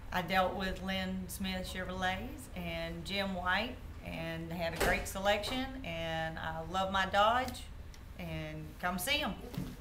I dealt with Lynn Smith Chevrolets and Jim White and had a great selection, and I love my Dodge, and come see them.